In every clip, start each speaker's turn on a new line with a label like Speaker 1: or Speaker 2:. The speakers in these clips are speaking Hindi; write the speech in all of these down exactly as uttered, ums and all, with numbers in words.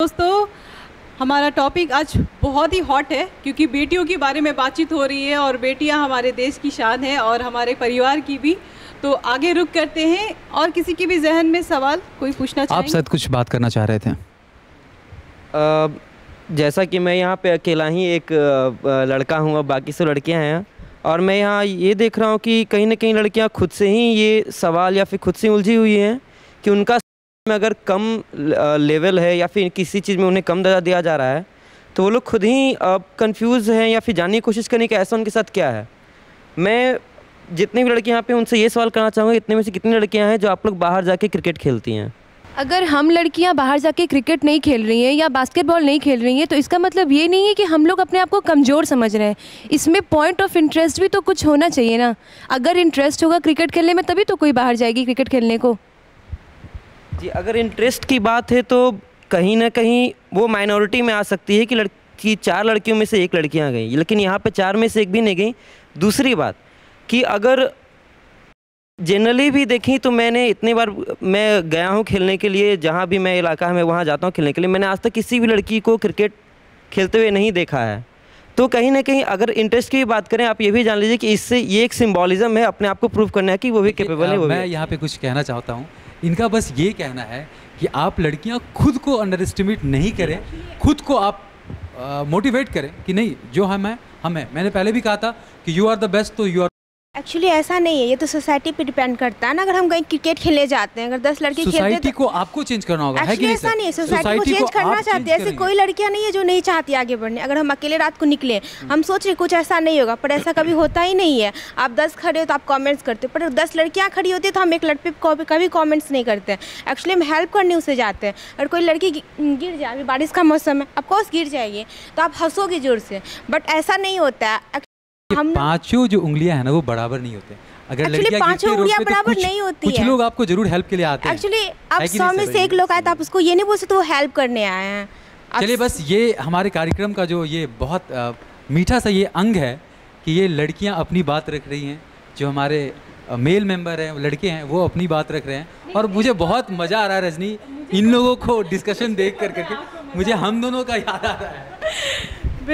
Speaker 1: दोस्तों, हमारा टॉपिक आज बहुत ही हॉट है क्योंकि बेटियों के बारे में बातचीत हो रही है और बेटियां हमारे देश की शान है और हमारे परिवार की भी। तो आगे रुक करते हैं और किसी के भी जहन में सवाल कोई पूछना चाहेंगे?
Speaker 2: आप शायद कुछ बात करना चाह रहे थे।
Speaker 3: आ, जैसा कि मैं यहाँ पे अकेला ही एक लड़का हूँ और बाकी सब लड़कियाँ हैं, और मैं यहाँ ये देख रहा हूँ कि कहीं ना कहीं लड़कियाँ खुद से ही ये सवाल या फिर खुद से उलझी हुई हैं कि उनका में अगर कम लेवल है या फिर किसी चीज़ में उन्हें कम दर्जा दिया जा रहा है तो वो लोग खुद ही कंफ्यूज हैं या फिर जानने की कोशिश करने कि ऐसा उनके साथ क्या है। मैं जितनी भी लड़कियाँ यहाँ पे उनसे ये सवाल करना चाहूँगा, इतने में से कितनी लड़कियाँ हैं जो आप लोग बाहर जाके क्रिकेट खेलती हैं?
Speaker 4: अगर हम लड़कियां बाहर जाके क्रिकेट नहीं खेल रही हैं या बास्केटबॉल नहीं खेल रही हैं तो इसका मतलब ये नहीं है कि हम लोग अपने आप को कमज़ोर समझ रहे हैं। इसमें पॉइंट ऑफ इंटरेस्ट भी तो कुछ होना चाहिए ना। अगर इंटरेस्ट होगा क्रिकेट खेलने में तभी तो कोई बाहर जाएगी क्रिकेट खेलने को।
Speaker 3: जी, अगर इंटरेस्ट की बात है तो कहीं ना कहीं वो माइनॉरिटी में आ सकती है कि लड़की चार लड़कियों में से एक लड़कियाँ गई, लेकिन यहाँ पर चार में से एक भी नहीं गई। दूसरी बात कि अगर जनरली भी देखी तो मैंने इतनी बार मैं गया हूँ खेलने के लिए, जहाँ भी मैं इलाका है मैं वहाँ जाता हूँ खेलने के लिए, मैंने आज तक किसी भी लड़की को क्रिकेट खेलते हुए नहीं देखा है। तो कहीं ना कहीं अगर इंटरेस्ट की बात करें, आप ये भी जान लीजिए कि इससे ये एक सिंबॉलिज्म है अपने आप को प्रूव करना है कि वो भी कैपेबल है। वो
Speaker 2: मैं यहाँ पे कुछ कहना चाहता हूँ, इनका बस ये कहना है कि आप लड़कियाँ खुद को अंडर एस्टिमेट नहीं करें, खुद को आप मोटिवेट करें कि नहीं जो हम हैं हम हैं। मैंने पहले भी कहा था कि यू आर द बेस्ट, तो यू आर।
Speaker 5: एक्चुअली ऐसा नहीं है, ये तो सोसाइटी पे डिपेंड करता है ना। अगर हम कहीं क्रिकेट खेलने जाते हैं, अगर दस लड़के खेलते हैं तो
Speaker 2: को आपको चेंज करना होगा, है कि नहीं?
Speaker 5: ऐसा नहीं है, सोसाइटी को चेंज करना चाहते हैं। ऐसी कोई लड़कियां नहीं है जो नहीं चाहती आगे बढ़ने। अगर हम अकेले रात को निकले, हम सोच रहे कुछ ऐसा नहीं होगा, पर ऐसा कभी होता ही नहीं है। आप दस खड़े हो तो आप कमेंट्स करते हो, पर दस लड़कियां खड़ी होती है तो हम एक लड़के पे कभी कमेंट्स नहीं करते हैं। एक्चुअली हम हेल्प करने उसे जाते हैं। अगर कोई लड़की गिर जाए, अभी बारिश का मौसम है, ऑफकोर्स गिर जाएगी तो आप हंसोगे जोर से, बट ऐसा नहीं होता है।
Speaker 2: हम पांचों जो उंगलियां हैं ना वो बराबर नहीं होते। अगर
Speaker 5: लड़कियां पांचों उंगलियां बराबर तो नहीं होती
Speaker 2: कुछ
Speaker 5: है।
Speaker 2: लोग आपको जरूर हेल्प के लिए आते हैं।
Speaker 5: एक्चुअली आप सौ में से एक लोग आए तो आप उसको ये नहीं बोल सकते वो हेल्प करने आए हैं।
Speaker 2: चलिए, बस ये हमारे कार्यक्रम का जो ये बहुत आ, मीठा सा ये अंग है कि ये लड़कियां अपनी बात रख रही हैं, जो हमारे आ, मेल मेंबर हैं लड़के हैं वो अपनी बात रख रहे हैं, और मुझे बहुत मज़ा आ रहा है रजनी, इन लोगों को डिस्कशन देख कर करके मुझे हम दोनों का याद आ रहा है।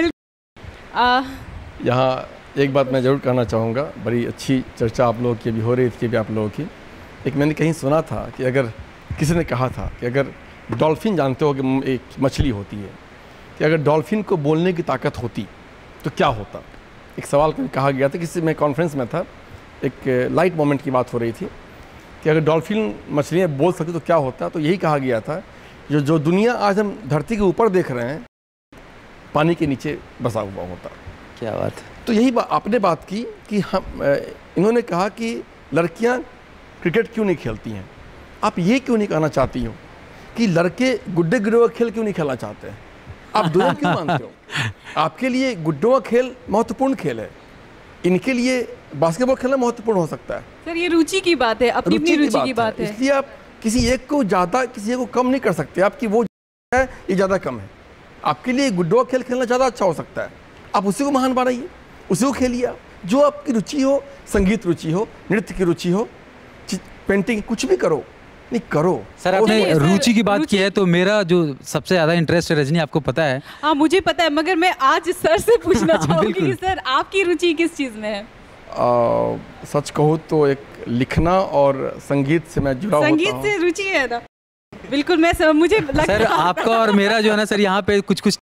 Speaker 1: बिल्कुल।
Speaker 6: यहाँ एक बात मैं ज़रूर कहना चाहूँगा, बड़ी अच्छी चर्चा आप लोगों की भी हो रही थी भी आप लोगों की। एक मैंने कहीं सुना था कि अगर किसी ने कहा था कि अगर डॉल्फिन, जानते हो कि एक मछली होती है, कि अगर डॉल्फिन को बोलने की ताकत होती तो क्या होता। एक सवाल कहा गया था, किसी मैं कॉन्फ्रेंस में था, एक लाइट मोमेंट की बात हो रही थी कि अगर डॉल्फिन मछलियाँ बोल सकती तो क्या होता। तो यही कहा गया था जो जो दुनिया आज हम धरती के ऊपर देख रहे हैं पानी के नीचे बसा हुआ होता।
Speaker 3: क्या बात है।
Speaker 6: तो यही बा, आपने बात की कि हम इन्होंने कहा कि लड़कियां क्रिकेट क्यों नहीं खेलती हैं। आप ये क्यों नहीं कहना चाहती हो कि लड़के गुड्डे गिरोह खेल क्यों नहीं खेलना चाहते हैं? आप दोनों क्यों मानते हो? आपके लिए गुड्डों का खेल महत्वपूर्ण खेल है, इनके लिए बास्केटबॉल खेलना महत्वपूर्ण हो सकता है।
Speaker 1: सर, ये रुचि की बात है, अपनी अपनी रुचि की बात है,
Speaker 6: इसलिए आप किसी एक को ज़्यादा किसी एक को कम नहीं कर सकते। आपकी वो है ये ज़्यादा कम है, आपके लिए गुड्डों का खेल खेलना ज़्यादा अच्छा हो सकता है। आप उसी को महान बनाइए, उसी को खेलिए। आप जो आपकी रुचि हो, संगीत रुचि हो, नृत्य की रुचि हो, पेंटिंग, कुछ भी करो, नहीं करो।
Speaker 2: सर, आपने रुचि की बात की है तो मेरा जो सबसे ज़्यादा इंटरेस्ट है रजनी, आपको पता है?
Speaker 1: हाँ, मुझे पता है, मगर मैं आज सर से पूछना चाहूँगी कि सर आपकी रुचि किस चीज़ में है?
Speaker 6: आ, सच कहूँ तो एक लिखना और संगीत से मैं जुड़ा हुआ हूँ।
Speaker 1: संगीत से रुचि है ना? बिल्कुल, मैं सर, मुझे लगता
Speaker 2: सर आपका और मेरा जो है ना सर यहाँ पे कुछ कुछ